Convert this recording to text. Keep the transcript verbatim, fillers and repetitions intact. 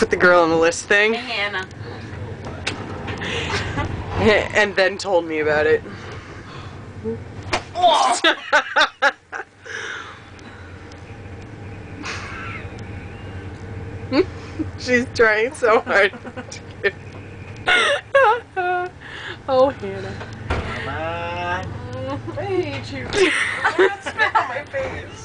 Put the girl on the list thing. Hey, Hannah. And then told me about it. Oh. She's trying so hard. Oh, Hannah. Come on. I hate you. I'm gonna spit on my face.